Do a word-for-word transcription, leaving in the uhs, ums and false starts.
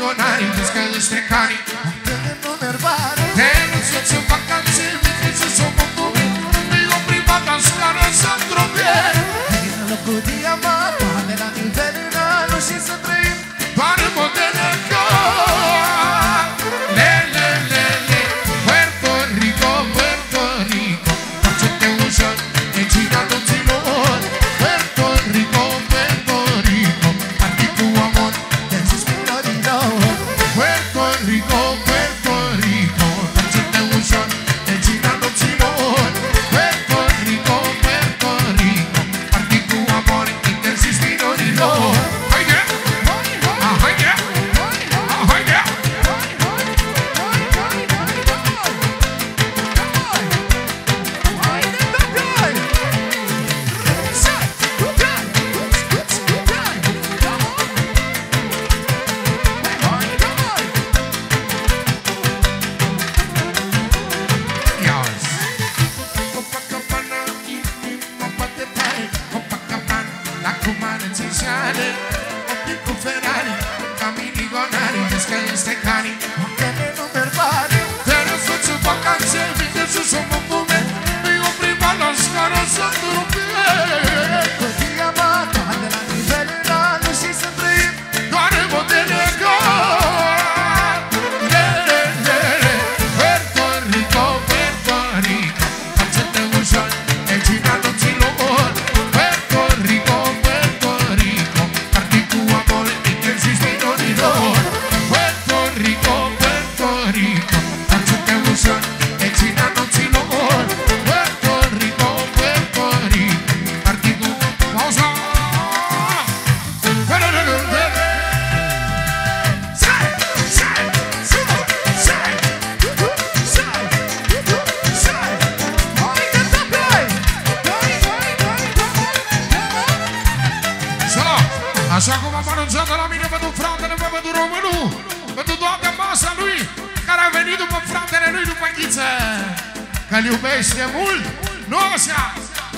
milionari, vezi că ești trecani. Te duceți în vacanțe, vitrezi să o mămâni. E o privată în scară să drobie. Vină cu diamanta, de la nivel înalt și să trăim doar în modele ca le, le, le, le. Puerto Rico, Puerto Rico, face-te ușor, e cina toților. Puerto Rico, Puerto Rico, parti cu amor, de sus minorilor. Puerto Rico, Puerto Rico, face-te ușor, e cina toților. Puerto Rico, Puerto Rico, parti cu amor, interzis minorilor. Așa cum am anunțat de la mine pentru fratele meu, pentru românul, pentru toată masa lui, care a venit după fratele lui, după Ghiță, că-l iubește mult, nu așa?